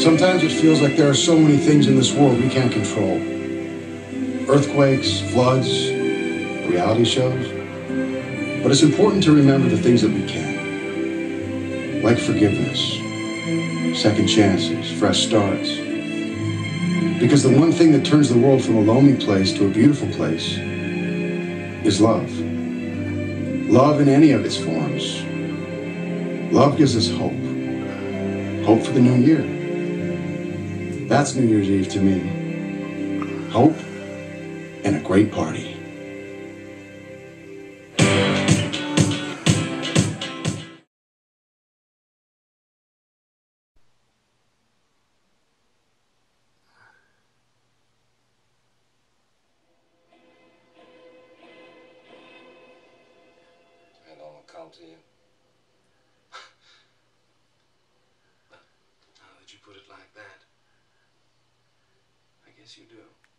Sometimes it feels like there are so many things in this world we can't control. Earthquakes, floods, reality shows. But it's important to remember the things that we can. Like forgiveness, second chances, fresh starts. Because the one thing that turns the world from a lonely place to a beautiful place is love. Love in any of its forms. Love gives us hope. Hope for the new year. That's New Year's Eve to me. Hope and a great party. I don't come to you. Now that you put it like that, I guess you do.